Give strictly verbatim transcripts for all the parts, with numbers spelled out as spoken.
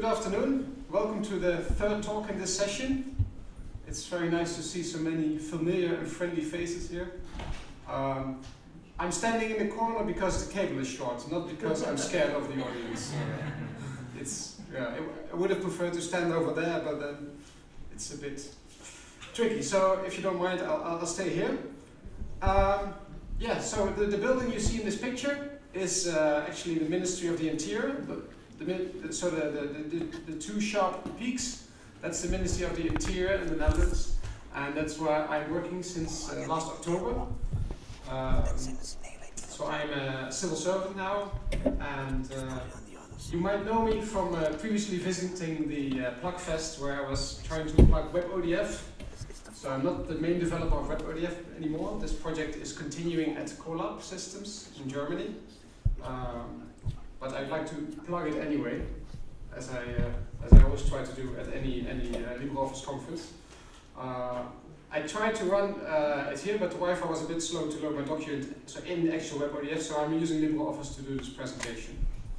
Good afternoon. Welcome to the third talk in this session. It's very nice to see so many familiar and friendly faces here. Um, I'm standing in the corner because the cable is short, not because I'm scared of the audience. It's, yeah, I would have preferred to stand over there, but then it's a bit tricky. So if you don't mind, I'll, I'll stay here. Um, yeah, so the, the building you see in this picture is uh, actually the Ministry of the Interior. The, the, so the, the, the, the two sharp peaks, that's the Ministry of the Interior in the Netherlands. And that's where I'm working since uh, last October. Um, so I'm a civil servant now, and uh, you might know me from uh, previously visiting the uh, Plugfest, where I was trying to plug WebODF. So I'm not the main developer of WebODF anymore. This project is continuing at Colab Systems in Germany. Um, but I'd like to plug it anyway, as I, uh, as I always try to do at any, any uh, LibreOffice conference. Uh, I tried to run uh, it here, but the Wi-Fi was a bit slow to load my document so in the actual WebODF, so I'm using LibreOffice to do this presentation.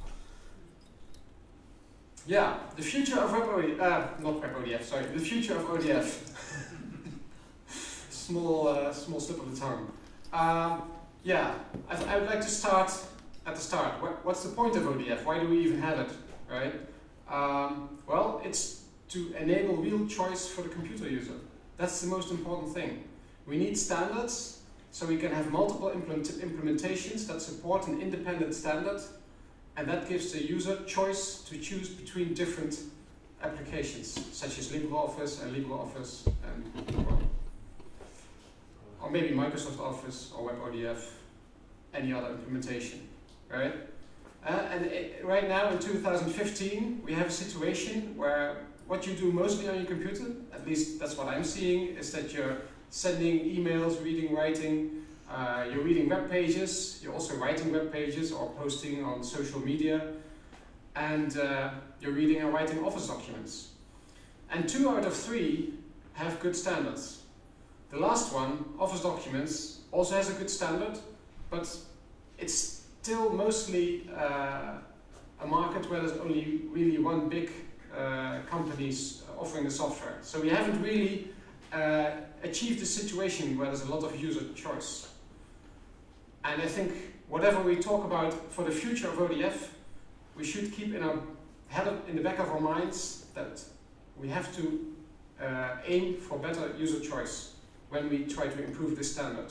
Yeah, the future of WebODF, uh, not WebODF, sorry, the future of O D F. small, uh, small slip of the tongue. Um, yeah, I, I would like to start at the start. What, what's the point of O D F? Why do we even have it, right? Um, well, it's to enable real choice for the computer user. That's the most important thing. We need standards so we can have multiple implement implementations that support an independent standard, and that gives the user choice to choose between different applications, such as LibreOffice and LibreOffice, and well, or maybe Microsoft Office or WebODF, any other implementation, right? Uh, and it, right now in two thousand fifteen, we have a situation where what you do mostly on your computer, at least that's what I'm seeing, is that you're sending emails, reading, writing, uh, you're reading web pages, you're also writing web pages or posting on social media, and uh, you're reading and writing Office documents. And two out of three have good standards. The last one, Office documents, also has a good standard, but it's still mostly uh, a market where there's only really one big uh, companies offering the software. So we haven't really uh, achieved a situation where there's a lot of user choice. And I think whatever we talk about for the future of O D F, we should keep in our head of, in the back of our minds that we have to uh, aim for better user choice when we try to improve this standard.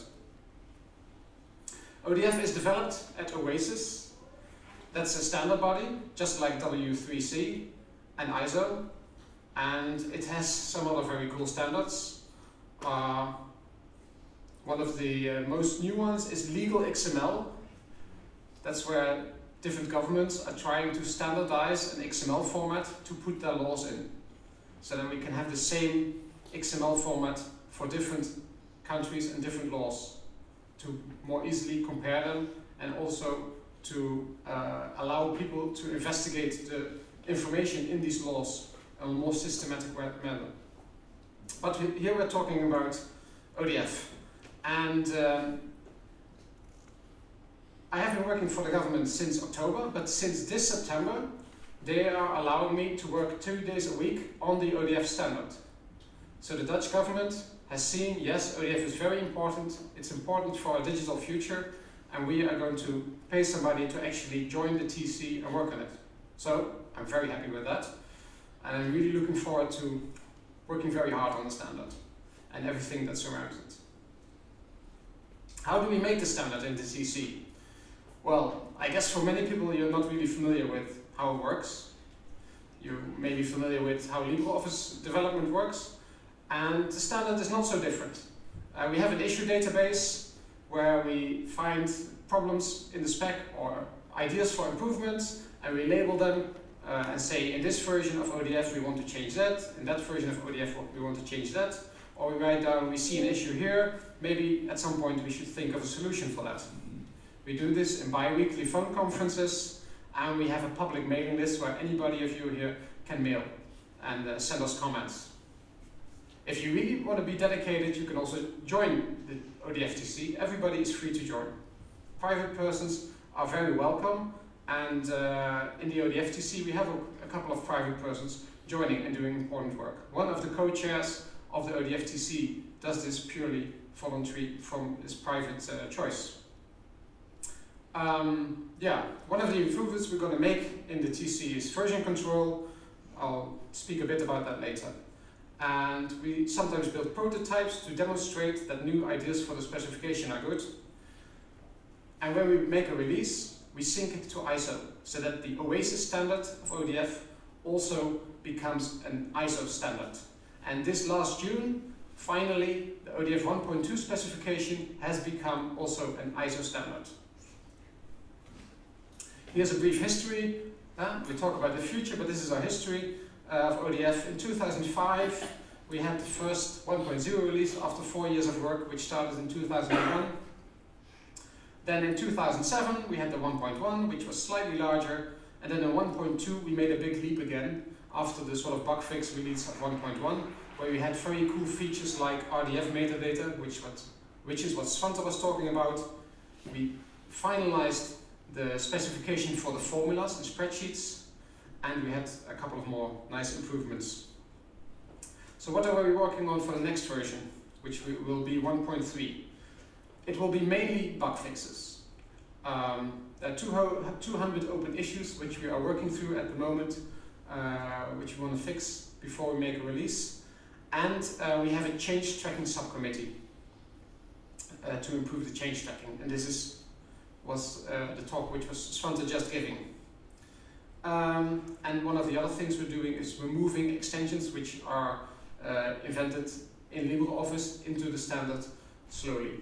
O D F is developed at Oasis. That's a standard body, just like W three C and I S O, and it has some other very cool standards. Uh, one of the uh, most new ones is Legal X M L. That's where different governments are trying to standardize an X M L format to put their laws in, so that we can have the same X M L format for different countries and different laws, to more easily compare them, and also to uh, allow people to investigate the information in these laws in a more systematic manner. But here we're talking about O D F. And um, I have been working for the government since October, but since this September, they are allowing me to work two days a week on the O D F standard. So the Dutch government has seen, yes, O D F is very important, it's important for our digital future, and we are going to pay somebody to actually join the T C and work on it. So I'm very happy with that, and I'm really looking forward to working very hard on the standard and everything that surrounds it. How do we make the standard in the T C? Well, I guess for many people you're not really familiar with how it works. You may be familiar with how LibreOffice development works, and the standard is not so different. Uh, we have an issue database where we find problems in the spec or ideas for improvements, and we label them uh, and say, in this version of O D F we want to change that, in that version of O D F we want to change that, or we write down, we see an issue here, maybe at some point we should think of a solution for that. We do this in bi-weekly phone conferences, and we have a public mailing list where anybody of you here can mail and uh, send us comments. If you really want to be dedicated, you can also join the O D F T C. Everybody is free to join. Private persons are very welcome, And uh, in the O D F T C, we have a, a couple of private persons joining and doing important work. One of the co-chairs of the O D F T C does this purely voluntary from his private uh, choice. Um, yeah, one of the improvements we're going to make in the T C is version control. I'll speak a bit about that later. And we sometimes build prototypes to demonstrate that new ideas for the specification are good. And when we make a release, we sync it to I S O, so that the OASIS standard of O D F also becomes an I S O standard. And this last June, finally, the O D F one point two specification has become also an I S O standard. Here's a brief history. Uh, we talk about the future, but this is our history uh, of O D F. In two thousand five, we had the first one point oh release after four years of work, which started in two thousand one. Then in two thousand seven, we had the one point one, which was slightly larger. And then in one point two, we made a big leap again after the sort of bug fix release of one point one, where we had very cool features like R D F metadata, which, what, which is what Svante was talking about. We finalized the specification for the formulas and spreadsheets, and we had a couple of more nice improvements. So what are we working on for the next version, which will be one point three? It will be mainly bug fixes. Um, there are two hundred open issues which we are working through at the moment, uh, which we want to fix before we make a release. And uh, we have a change tracking subcommittee uh, to improve the change tracking. And this is was uh, the talk which was Svante just giving. Um, and one of the other things we're doing is removing extensions which are uh, invented in LibreOffice into the standard slowly.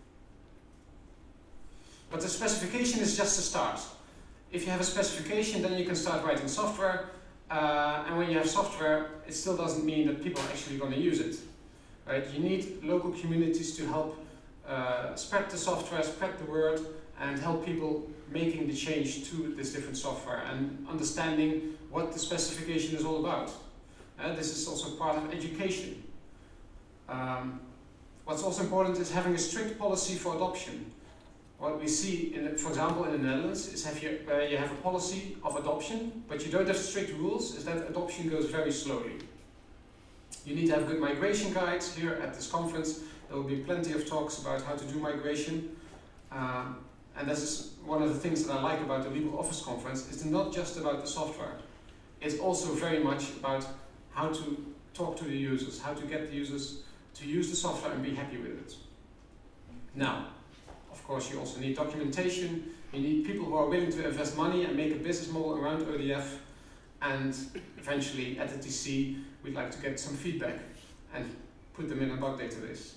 But the specification is just a start. If you have a specification, then you can start writing software. Uh, and when you have software, it still doesn't mean that people are actually going to use it. Right? You need local communities to help uh, spread the software, spread the word, and help people making the change to this different software and understanding what the specification is all about. Uh, this is also part of education. Um, what's also important is having a strict policy for adoption. What we see, in the, for example, in the Netherlands, is have you, uh, you have a policy of adoption, but you don't have strict rules, is that adoption goes very slowly. You need to have good migration guides. Here at this conference, there will be plenty of talks about how to do migration. Um, and this is one of the things that I like about the LibreOffice conference, is not just about the software. It's also very much about how to talk to the users, how to get the users to use the software and be happy with it. Now, of course, you also need documentation. You need people who are willing to invest money and make a business model around O D F. And eventually, at the T C, we'd like to get some feedback and put them in a bug database.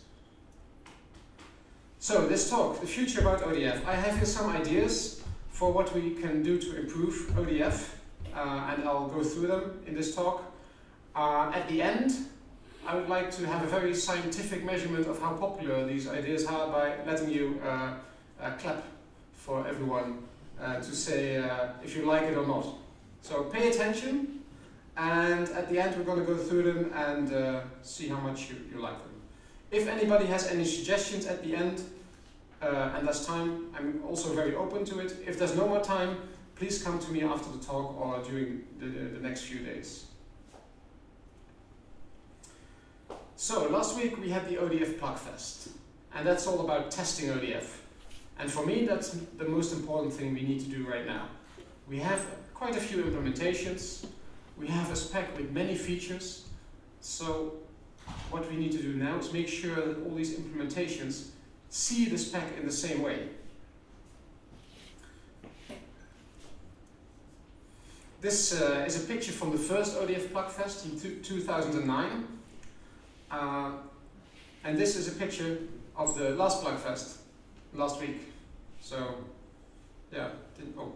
So, this talk, the future about O D F. I have here some ideas for what we can do to improve O D F, uh, and I'll go through them in this talk. Uh, at the end, I would like to have a very scientific measurement of how popular these ideas are by letting you uh, uh, clap for everyone uh, to say uh, if you like it or not. So pay attention, and at the end we're going to go through them and uh, see how much you, you like them. If anybody has any suggestions at the end, uh, and there's time, I'm also very open to it. If there's no more time, please come to me after the talk or during the, the next few days. So, last week we had the O D F Plugfest, and that's all about testing O D F. And for me, that's the most important thing we need to do right now. We have quite a few implementations, we have a spec with many features, so what we need to do now is make sure that all these implementations see the spec in the same way. This uh, is a picture from the first O D F Plugfest in two thousand nine. Uh, and this is a picture of the last Plugfest, last week. So, yeah. Did, oh.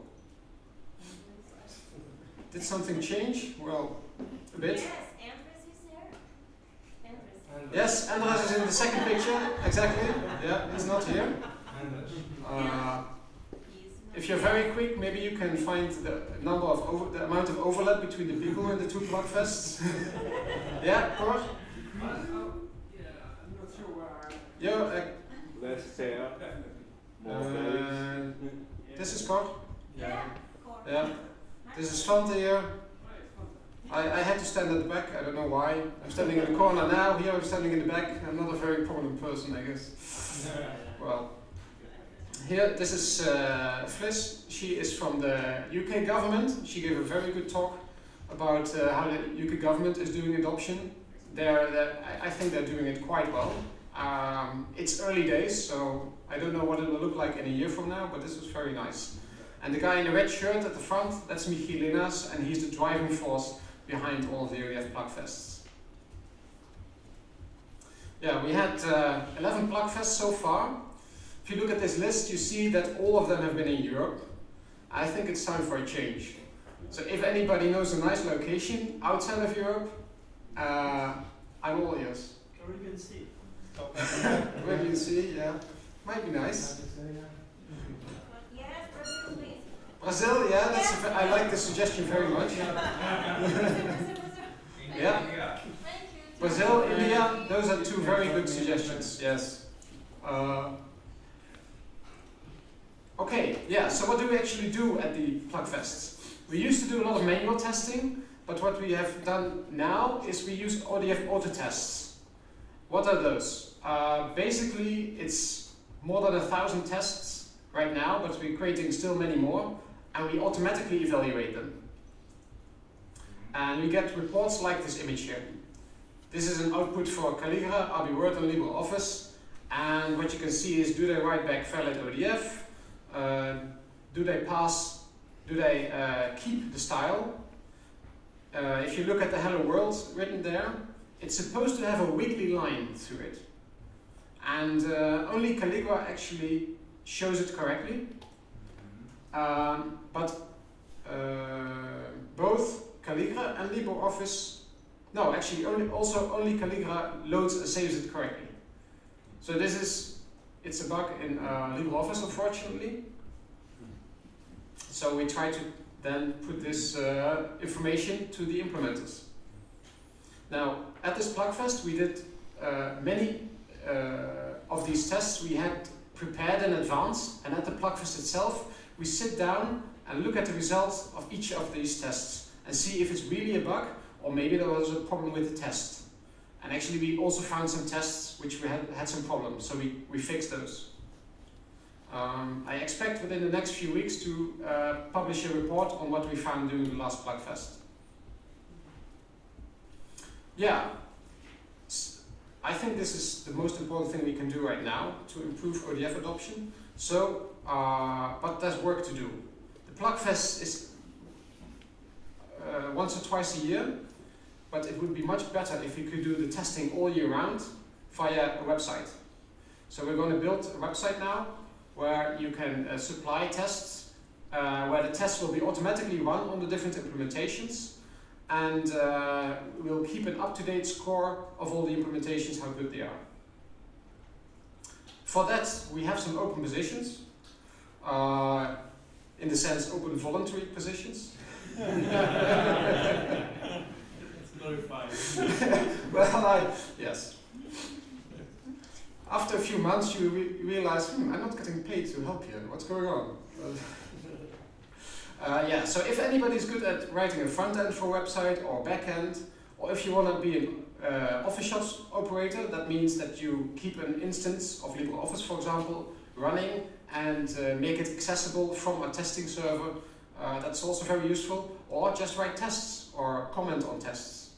Did something change? Well, a bit. Yes, Andres is there. Andres. Yes, Andres is in the second picture, exactly. Yeah, he's not here. Uh, if you're very quick, maybe you can find the number of over, the amount of overlap between the people in the two Plugfests. Yeah, Cor? Uh, yeah, I'm not sure where I'm. Yo, uh, Less hair, more uh, face. this is Cor. Yeah. Yeah. This is Svante here. I, I had to stand at the back, I don't know why. I'm standing in the corner now, here I'm standing in the back. I'm not a very prominent person, I guess. Well, here, this is uh, Fliss. She is from the U K government. She gave a very good talk about uh, how the U K government is doing adoption. They're, they're, I think they're doing it quite well. Um, it's early days, so I don't know what it will look like in a year from now, but this was very nice. And the guy in the red shirt at the front, that's Michiel Linas, and he's the driving force behind all of the O D F Plugfests. Yeah, we had uh, eleven Plugfests so far. If you look at this list, you see that all of them have been in Europe. I think it's time for a change. So if anybody knows a nice location outside of Europe, uh, I'm all ears. Caribbean Sea. Caribbean Sea, yeah. Might be nice. Yes, Brazil, please. Brazil, yeah, that's a, I like the suggestion very much. Brazil, Brazil, Brazil. Yeah. Thank you. Brazil, India, those are two very good suggestions, yes. Uh, okay, yeah, so what do we actually do at the Plugfests? We used to do a lot of manual testing, but what we have done now is we use O D F autotests. What are those? Uh, basically, it's more than a thousand tests right now, but we're creating still many more, and we automatically evaluate them. And we get reports like this image here. This is an output for Calligra, R B Word, and LibreOffice. And what you can see is, do they write back valid O D F? Uh, do they pass? Do they uh, keep the style? Uh, if you look at the Hello World written there, it's supposed to have a wiggly line through it. And uh, only Calligra actually shows it correctly. Um, but uh, both Calligra and LibreOffice, no, actually only, also only Calligra loads and saves it correctly. So this is, it's a bug in uh, LibreOffice, unfortunately. So we try to then put this uh, information to the implementers. Now, at this Plugfest, we did uh, many uh, of these tests we had prepared in advance, and at the Plugfest itself, we sit down and look at the results of each of these tests and see if it's really a bug, or maybe there was a problem with the test. And actually, we also found some tests which we had, had some problems, so we, we fixed those. Um, I expect within the next few weeks to uh, publish a report on what we found during the last Plugfest. Yeah, I think this is the most important thing we can do right now to improve O D F adoption. So, uh, but there's work to do. The Plugfest is uh, once or twice a year, but it would be much better if we could do the testing all year round via a website. So we're going to build a website now where you can uh, supply tests, uh, where the tests will be automatically run on the different implementations, and uh, we'll keep an up-to-date score of all the implementations, how good they are. For that, we have some open positions, uh, in the sense open voluntary positions. It's glorified. Well, I, yes. After a few months, you re realize, hmm, I'm not getting paid to help here. What's going on? uh, yeah. So if anybody's good at writing a front end for a website or back end, or if you want to be an uh, Office operator, that means that you keep an instance of LibreOffice, for example, running and uh, make it accessible from a testing server. Uh, that's also very useful. Or just write tests or comment on tests.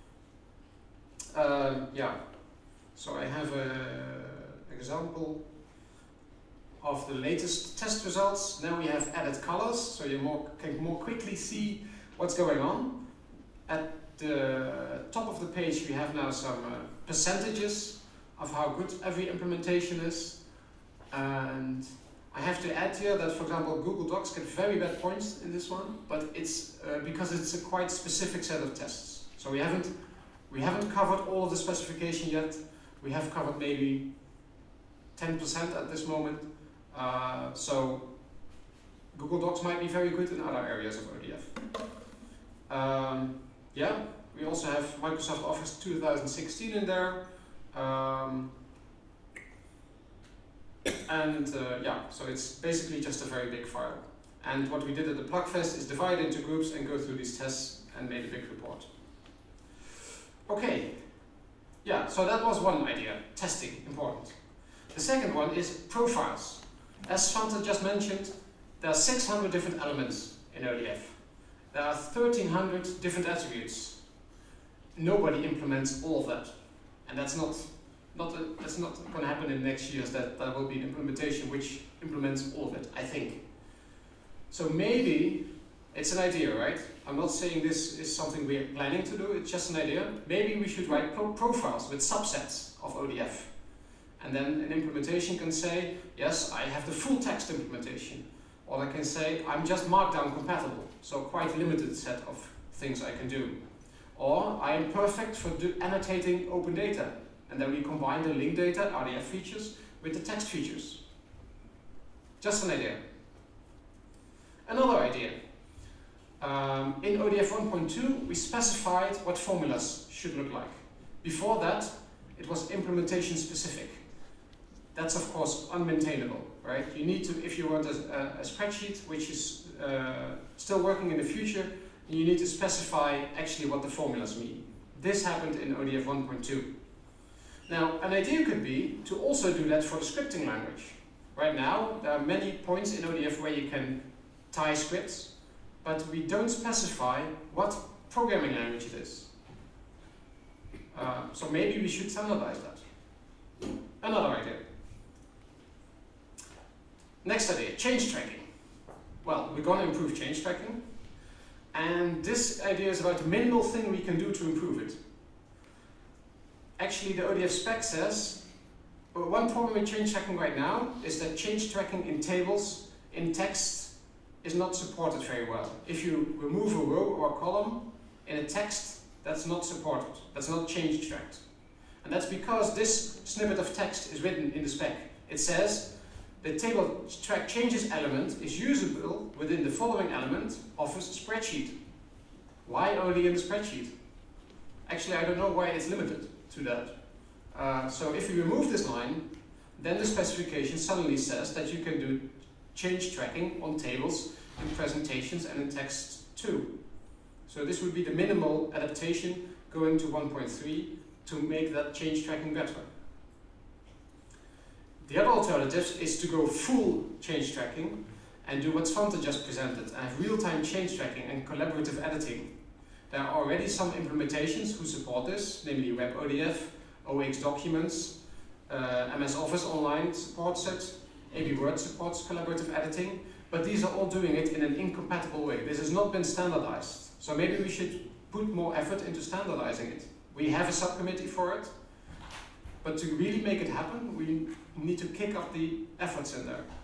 Um, yeah. So I have an example of the latest test results. Now we have added colors, so you more, can more quickly see what's going on. At the top of the page we have now some uh, percentages of how good every implementation is. And I have to add here that, for example, Google Docs get very bad points in this one, but it's uh, because it's a quite specific set of tests. So we haven't, we haven't covered all of the specification yet. We have covered maybe ten percent at this moment. Uh, so Google Docs might be very good in other areas of O D F. Um, yeah, we also have Microsoft Office two thousand sixteen in there. Um, and uh, yeah, so it's basically just a very big file. And what we did at the Plugfest is divide into groups and go through these tests and made a big report. Okay, yeah, so that was one idea, testing, important. The second one is profiles. As Svante just mentioned, there are six hundred different elements in O D F. There are thirteen hundred different attributes. Nobody implements all of that. And that's not, not, a, that's not going to happen in the next years, that there will be an implementation which implements all of it, I think. So maybe, it's an idea, right? I'm not saying this is something we're planning to do, it's just an idea. Maybe we should write pro profiles with subsets of O D F. And then an implementation can say, yes, I have the full text implementation. Or I can say, I'm just Markdown compatible, so quite a limited set of things I can do. Or I am perfect for do annotating open data. And then we combine the link data, R D F features, with the text features. Just an idea. Another idea. Um, in O D F one point two, we specified what formulas should look like. Before that, it was implementation specific. That's of course unmaintainable, right? You need to, if you want a, a, a spreadsheet which is uh, still working in the future, you need to specify actually what the formulas mean. This happened in O D F one point two. Now, an idea could be to also do that for the scripting language. Right now, there are many points in O D F where you can tie scripts, but we don't specify what programming language it is. Uh, so maybe we should standardize that. Another idea. Next idea, change tracking. Well, we're going to improve change tracking. And this idea is about the minimal thing we can do to improve it. Actually, the O D F spec says, well, one problem with change tracking right now is that change tracking in tables, in text, is not supported very well. If you remove a row or a column in a text, that's not supported. That's not change tracked. And that's because this snippet of text is written in the spec. It says, the table track changes element is usable within the following element of a spreadsheet. Why only in the spreadsheet? Actually, I don't know why it's limited to that. Uh, so if you remove this line, then the specification suddenly says that you can do change tracking on tables, in presentations, and in text too. So this would be the minimal adaptation going to one point three to make that change tracking better. The other alternative is to go full change tracking and do what Svante just presented, and have real-time change tracking and collaborative editing. There are already some implementations who support this, namely WebODF, O X Documents, uh, M S Office Online supports it, A B Word supports collaborative editing, but these are all doing it in an incompatible way. This has not been standardized, so maybe we should put more effort into standardizing it. We have a subcommittee for it, but to really make it happen, we need to kick up the efforts in there.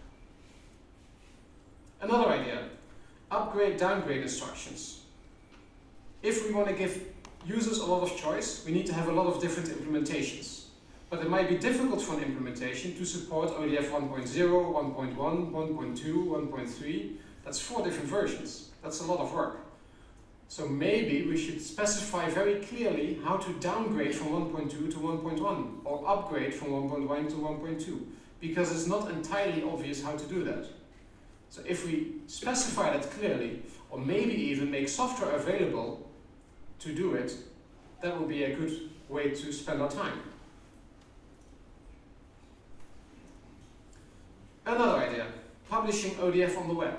Another idea, upgrade, downgrade instructions. If we want to give users a lot of choice, we need to have a lot of different implementations. But it might be difficult for an implementation to support O D F one point zero, one point one, one point two, one point three. That's four different versions. That's a lot of work. So maybe we should specify very clearly how to downgrade from one point two to one point one, or upgrade from one point one to one point two, because it's not entirely obvious how to do that. So if we specify that clearly, or maybe even make software available to do it, that would be a good way to spend our time. Another idea, publishing O D F on the web.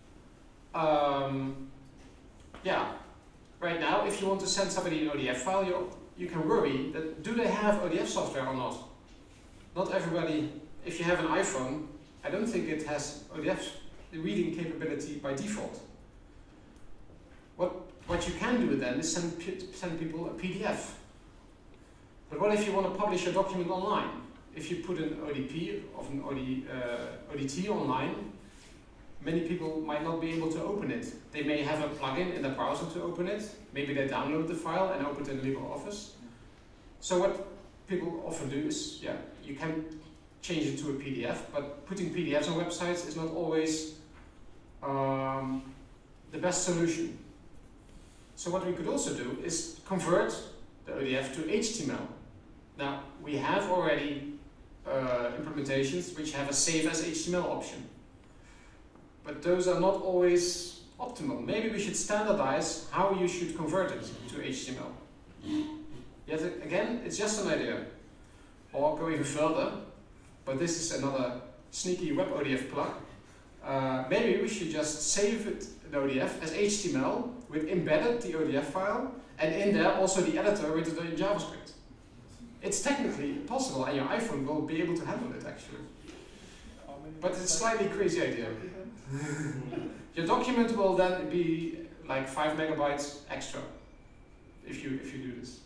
Um, yeah. Right now, if you want to send somebody an O D F file, you, you can worry that do they have O D F software or not? Not everybody, if you have an iPhone, I don't think it has O D F reading capability by default. What, what you can do then is send, send people a P D F. But what if you want to publish a document online? If you put an O D P of an O D, uh, O D T online, many people might not be able to open it. They may have a plugin in the browser to open it. Maybe they download the file and open it in LibreOffice. So what people often do is, yeah, you can change it to a P D F, but putting P D Fs on websites is not always um, the best solution. So what we could also do is convert the O D F to H T M L. Now, we have already uh, implementations which have a save as H T M L option. but those are not always optimal. Maybe we should standardize how you should convert it to H T M L. Yet again, it's just an idea. Or go even further, but this is another sneaky WebODF plug. Uh, maybe we should just save it, the O D F as H T M L with embedded the O D F file, and in there also the editor with the JavaScript. It's technically possible, and your iPhone will be able to handle it actually. But it's a slightly crazy idea. Your document will then be like five megabytes extra if you if you do this.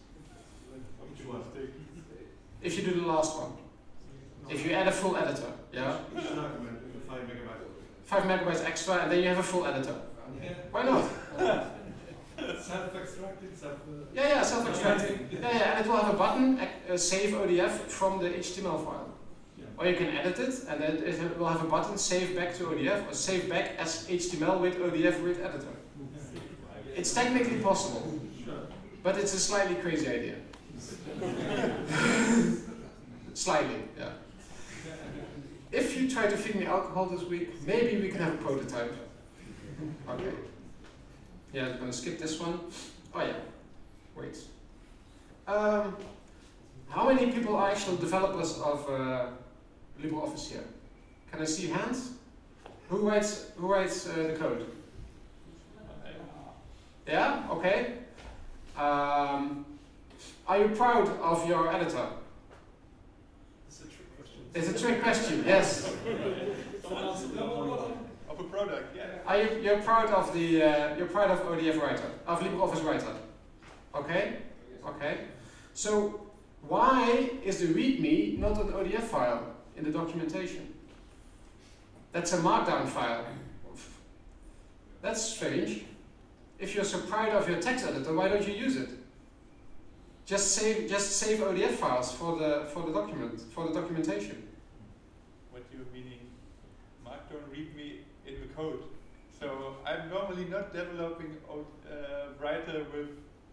If you do the last one. If you add a full editor, yeah? Five megabytes. Five megabytes extra, and then you have a full editor. Why not? Self-extracting, self. Yeah, yeah, self-extracting. Yeah, yeah, and it will have a button, uh, save O D F from the H T M L file. Or you can edit it, and then it will have a button, save back to O D F, or save back as H T M L with O D F with editor. It's technically possible, but it's a slightly crazy idea. Slightly, yeah. If you try to feed me alcohol this week, maybe we can have a prototype. Okay. Yeah, I'm gonna skip this one. Oh yeah, wait. Um, how many people are actual developers of uh, LibreOffice here? Can I see hands? Who writes, who writes uh, the code? Yeah, okay. Um, are you proud of your editor? It's a trick question. It's a trick question, yes. Of a product, yeah. Are you you're proud of the uh, you're proud of O D F Writer, of LibreOffice Writer? Okay, okay. So why is the README not an O D F file in the documentation? That's a markdown file. That's strange. If you're so proud of your text editor, why don't you use it? Just save just save O D F files for the for the document for the documentation. What you meaning? Markdown README in the code. So I'm normally not developing uh, Writer with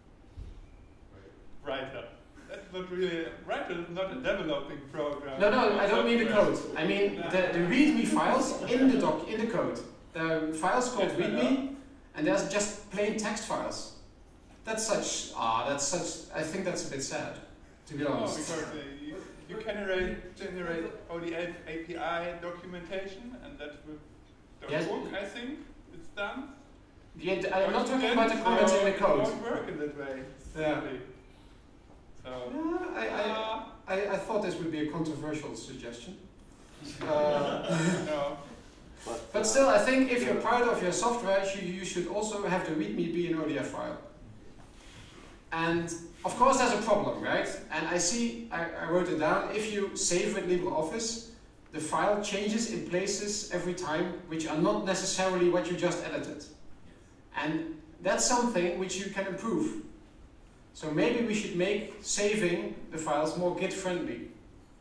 Writer. That's not really Writer is not a developing program. No, no, I don't mean the code. I mean the, the README files in the doc in the code. The files called README, and there's just plain text files. That's such ah, that's such. I think that's a bit sad, to be No, honest. because uh, you, you can generate, generate O D F A P I documentation, and that with the Yes. book, I think, it's done. Yeah, I'm not But talking then, about the comments so in the It code. won't work in that way. Yeah. simply. So. Yeah, I, I, uh, I, I thought this would be a controversial suggestion. Uh, no. but still, I think if you're proud of your software, you, you should also have the README be an O D F file. And of course there's a problem, right? And I see, I, I wrote it down, if you save with LibreOffice, the file changes in places every time which are not necessarily what you just edited. And that's something which you can improve. So maybe we should make saving the files more Git friendly.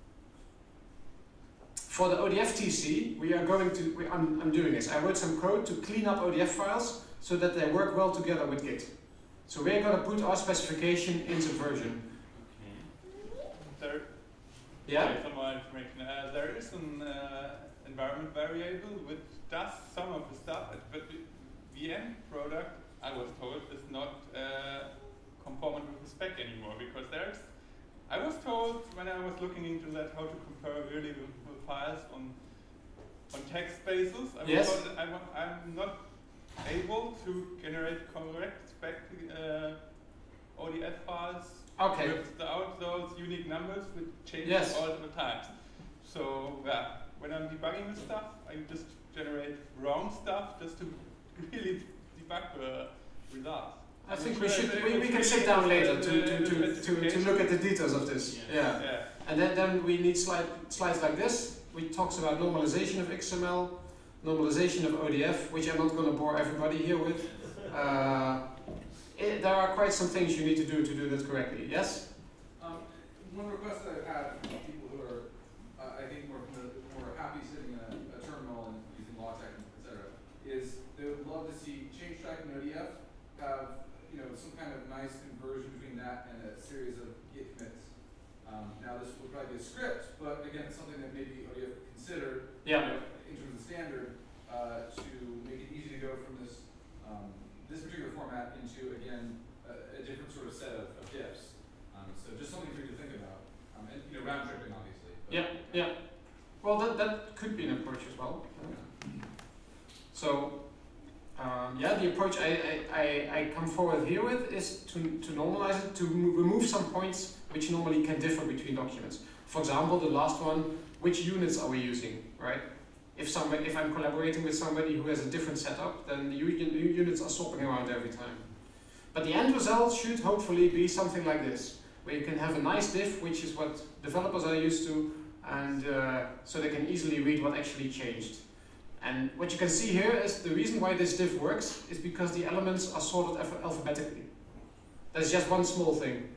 For the O D F T C, we are going to, we, I'm, I'm doing this. I wrote some code to clean up O D F files so that they work well together with Git. So we're going to put our specification in Subversion. There, Yeah? okay, some more information. Uh, there is an uh, environment variable which does some of the stuff, but the, the end product, I was told, is not uh, conformant with the spec anymore, because there's, I was told when I was looking into that how to compare really with, with files on on text bases, I was Yes. told that I'm, I'm not able to generate correct spec uh, O D F files Okay. without those unique numbers which change Yes. all the time. So yeah, when I'm debugging this stuff, I just generate wrong stuff just to really debug the results. I I'm think not we sure should, if we, we it's can really sit down later the- to, the- to, the to, to, to look at the details of this. Yeah. Yeah. And then, then we need slide, slides like this, which talks about normalization of X M L, normalization of O D F, which I'm not going to bore everybody here with. Uh, it, there are quite some things you need to do to do that correctly. Yes? Um, one request that I've had from people who are, uh, I think, more, more happy sitting in a, a terminal and using LaTeX, et cetera, is they would love to see change track and O D F have, you know, some kind of nice conversion between that and a series of Git commits. Um, now this will probably be a script, but again, it's something that maybe O D F could consider Yeah. you know, in terms of standard. uh, to make it easy to go from this um, this particular format into, again, a, a different sort of set of, of diffs. Um, so just something for you to think about. Um, and, you know, round tripping, obviously. But Yeah, yeah. Well, that, that could be an approach as well. So, um, yeah, the approach I, I, I, I come forward here with is to, to normalize it, to remove some points which normally can differ between documents. For example, the last one, which units are we using, right? If somebody, if I'm collaborating with somebody who has a different setup, then the units are swapping around every time. But the end result should hopefully be something like this, where you can have a nice diff, which is what developers are used to, and uh, so they can easily read what actually changed. And what you can see here is the reason why this diff works is because the elements are sorted alph alphabetically. That's just one small thing.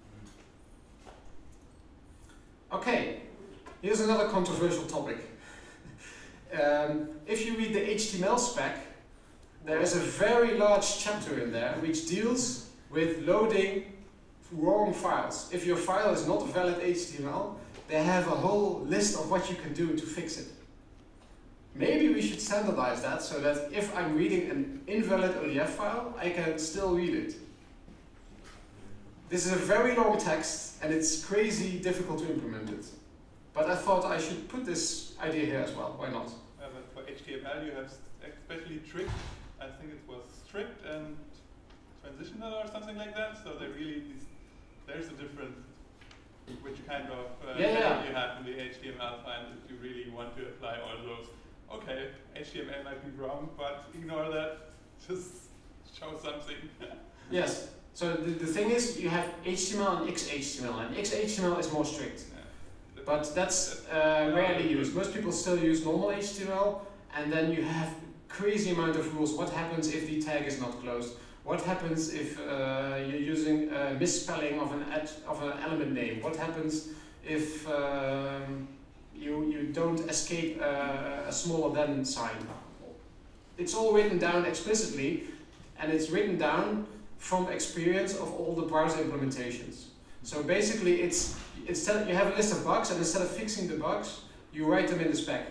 Okay, here's another controversial topic. um, if you read the H T M L spec, there is a very large chapter in there which deals with loading wrong files. If your file is not valid H T M L, they have a whole list of what you can do to fix it. Maybe we should standardize that so that if I'm reading an invalid O D F file, I can still read it. This is a very long text and it's crazy difficult to implement it. But I thought I should put this idea here as well. Why not? Uh, but for H T M L you have especially strict, I think it was strict and transitional or something like that. So they really, there's a difference which kind of uh, yeah, yeah. you have in the H T M L file if you really want to apply all those. Okay, H T M L might be wrong, but ignore that. Just show something. Yes. So the, the thing is, you have H T M L and X H T M L, and X H T M L is more strict. Yeah. But that's uh, rarely used. Most people still use normal H T M L, and then you have crazy amount of rules. What happens if the tag is not closed? What happens if uh, you're using a misspelling of an ad, of an element name? What happens if um, you you don't escape uh, a smaller than sign? It's all written down explicitly, and it's written down from experience of all the browser implementations. So basically, it's instead you have a list of bugs, and instead of fixing the bugs, you write them in the spec.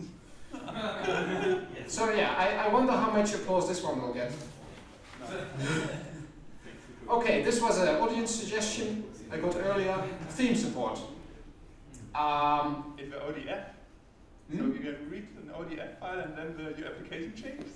So yeah, I, I wonder how much applause this one will get. Okay, this was an audience suggestion I got earlier. Theme support. Um, In the O D F, hmm? so you can read an O D F file and then the, your application changes.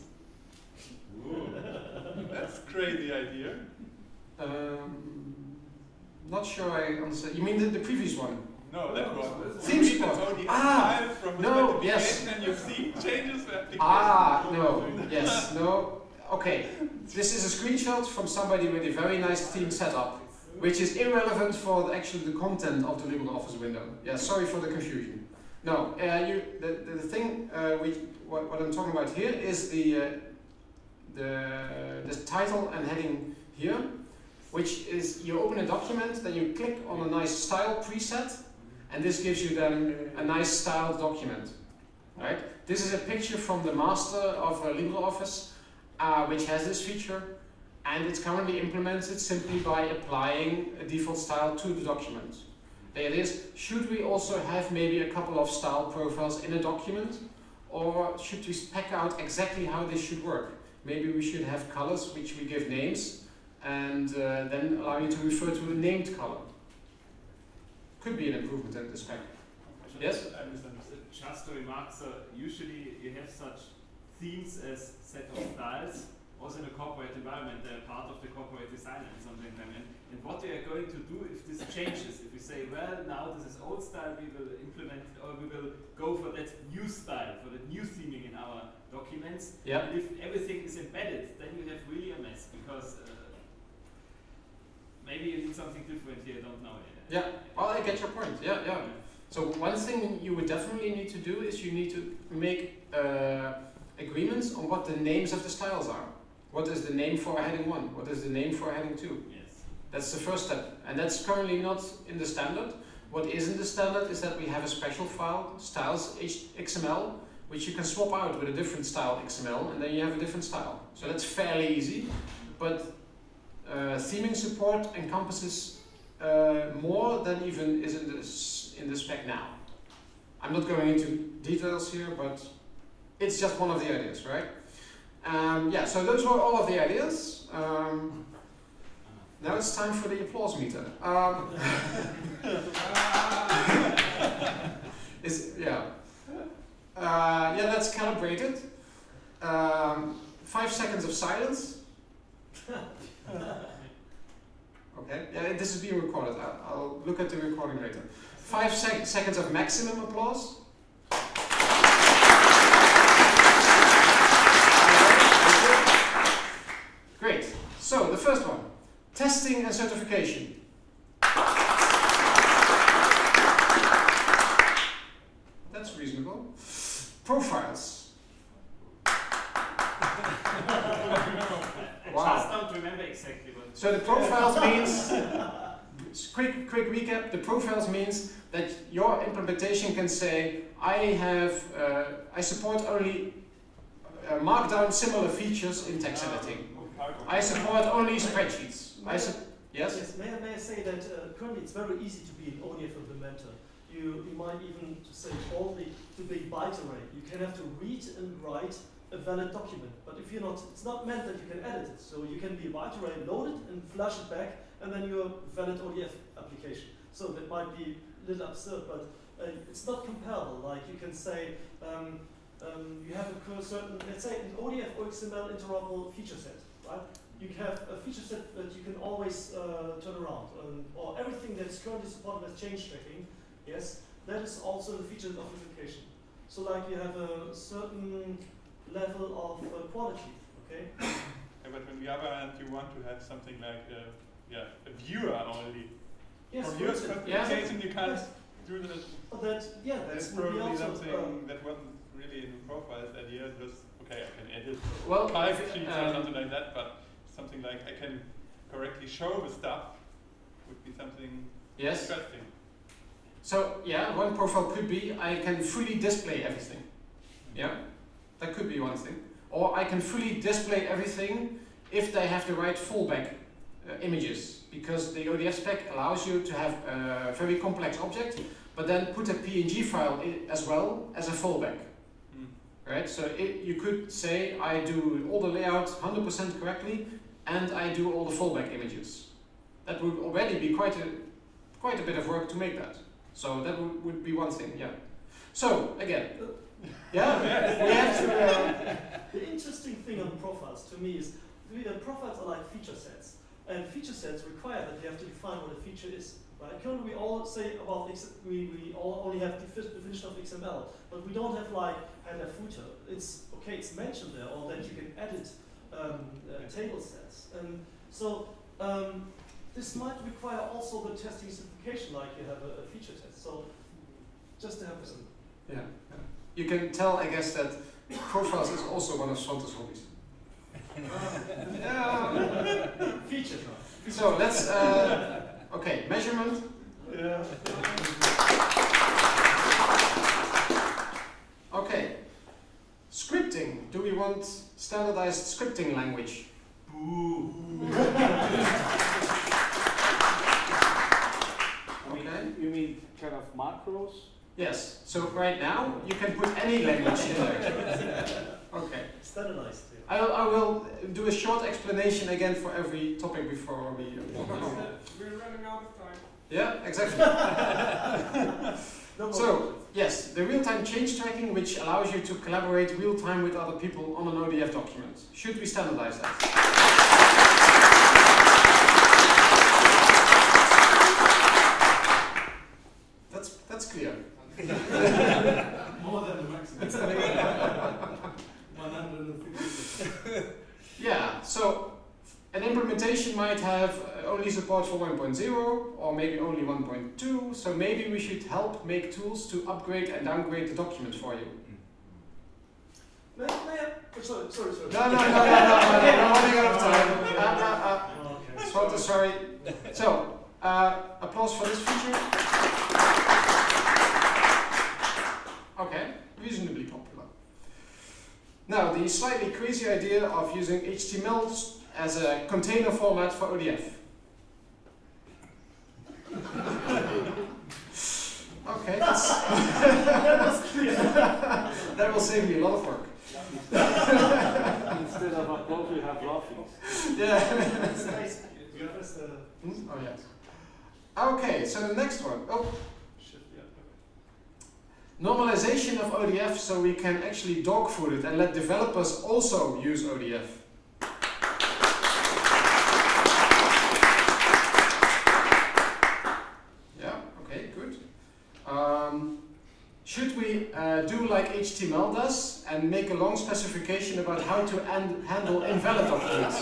That's a crazy idea. Um, not sure I understand. You mean the, the previous one? No, that one. Theme You read support. the O D F Ah, file from the no, specification yes. and you see changes the application. Ah, no, yes, no. Okay, this is a screenshot from somebody with a very nice theme setup, which is irrelevant for the, actually the content of the LibreOffice window. Yeah, sorry for the confusion. No, uh, you, the, the, the thing uh, which, what, what I'm talking about here is the, uh, the, the title and heading here, which is you open a document, then you click on a nice style preset, and this gives you then a nice styled document. Right? This is a picture from the master of uh, LibreOffice, uh, which has this feature, and it's currently implemented simply by applying a default style to the document. There it is. Should we also have maybe a couple of style profiles in a document, or should we spec out exactly how this should work? Maybe we should have colors which we give names, and uh, then allow you to refer to a named color. Could be an improvement in the spec. Yes? I misunderstood. Just to remark, so usually you have such themes as set of styles, also in a corporate environment, they're part of the corporate design and something like that. And, and what they are going to do if this changes, if we say, well, now this is old style, we will implement, or we will go for that new style, for that new theming in our documents. Yeah. And if everything is embedded, then you have really a mess, because uh, maybe you need something different here, I don't know. Yeah, well, I get your point. Yeah, yeah. So one thing you would definitely need to do is you need to make uh, agreements on what the names of the styles are. What is the name for a heading one? What is the name for a heading two? Yes. That's the first step, and that's currently not in the standard. What is in the standard is that we have a special file, styles X M L, which you can swap out with a different style X M L, and then you have a different style. So that's fairly easy, but uh, theming support encompasses uh, more than even is in the, in the spec now. I'm not going into details here, but it's just one of the ideas, right? Um, yeah, so those were all of the ideas. Um, now it's time for the applause meter. Um, is, yeah. Uh, yeah, let's calibrate it. Um, five seconds of silence. Okay, yeah, this is being recorded. I'll, I'll look at the recording later. Five sec seconds of maximum applause. Great. So, the first one. Testing and certification. That's reasonable. Profiles. I just don't remember exactly what. So the profiles means, quick quick recap, the profiles means that your implementation can say, I have, uh, I support only uh, markdown similar features in text editing. I support only spreadsheets. I su yes? Yes, may I, may I say that uh, currently it's very easy to be an O D F implementer. You, you might even to say only to be byte array. You can have to read and write a valid document, but if you're not, it's not meant that you can edit it. So you can be byte array, load it and flash it back, and then you're a valid O D F application. So that might be a little absurd, but uh, it's not comparable. Like you can say um, um, you have a certain, let's say an O D F or X M L interoperable feature set, right? You have a feature set that you can always uh, turn around, um, or everything that is currently supported as change tracking. Yes, that is also the feature of application. So like you have a certain level of uh, quality, okay? Yeah, but on the other hand, you want to have something like a, yeah, a viewer only. Yes, From for your instance, specification, you can't yes. do that. But that, yeah, That's that's would be probably also, something uh, that wasn't really in the profiles idea. Just okay, I can edit Well, five if, sheets um, or something like that, but something like I can correctly show the stuff would be something yes. interesting. So yeah, one profile could be I can fully display everything. Yeah, that could be one thing. Or I can fully display everything if they have the right fallback uh, images, because the O D F spec allows you to have a very complex object, but then put a P N G file I as well as a fallback. Mm. Right? So it, you could say I do all the layout one hundred percent correctly, and I do all the fallback images. That would already be quite a quite a bit of work to make that. So that would, would be one thing. Yeah. So again. Yeah, we have to. Uh, the interesting thing on profiles to me is the uh, profiles are like feature sets, and feature sets require that you have to define what a feature is. Right? Currently, we all say about X we we all only have the definition of X M L, but we don't have like header footer. It's okay, it's mentioned there, or that you can edit um, uh, table sets, and so um, this might require also the testing simplification, like you have a, a feature test. So just to have this. yeah. You can tell, I guess, that profiles is also one of Swante's hobbies. Yeah. Feature. So let's, uh, okay, measurement. Yeah. Okay, scripting. Do we want standardized scripting language? Boo. Okay. You mean kind of macros? Yes. So right now you can put any language in there. Okay. Standardized. I will, I will do a short explanation again for every topic before we. We're running out of time. Yeah, exactly. No more So, questions. yes, the real-time change tracking, which allows you to collaborate real-time with other people on an O D F document. Should we standardize that? That's that's clear. More than the maximum. one hundred fifty. Yeah, so an implementation might have uh, only support for one point zero or maybe only one point two, so maybe we should help make tools to upgrade and downgrade the document for you. May, may I? Oh, sorry, sorry, sorry. No, no, no, no, no, no, no, no, running out of time. Uh, uh, uh. Okay. Swante, sorry. So, uh, applause for this feature. Okay, reasonably popular. Now, the slightly crazy idea of using H T M L as a container format for O D F. Okay, that's that will save me a lot of work. Yeah. It's nice. You press the. Hmm? Oh yes. Okay, so the next one. Oh, Shift, yeah. normalization of O D F so we can actually dog food it and let developers also use O D F. Yeah, okay, good. Um, should we uh, do like H T M L does and make a long specification about how to an- handle invalid documents?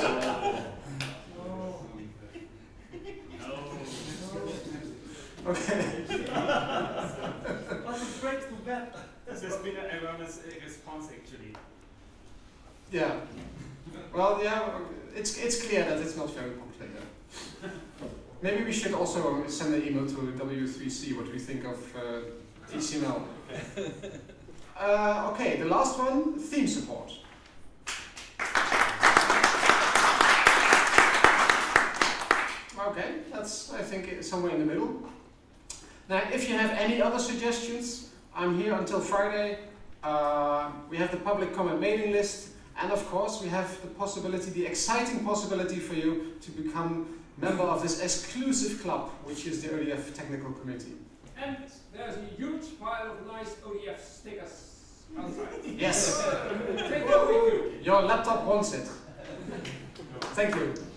Okay. But it breaks the web. This has been an erroneous uh, response actually. Yeah. Well, yeah, it's it's clear that it's not very complete. Maybe we should also send an email to W three C what we think of uh, H T M L. Uh, okay, the last one, theme support. Okay, that's I think somewhere in the middle. Now, if you have any other suggestions, I'm here until Friday. Uh, we have the public comment mailing list, and of course, we have the possibility, the exciting possibility for you to become member of this exclusive club, which is the O D F Technical Committee. And there's a huge pile of nice O D F stickers outside. Yes, Take them with you. your laptop wants it. Thank you.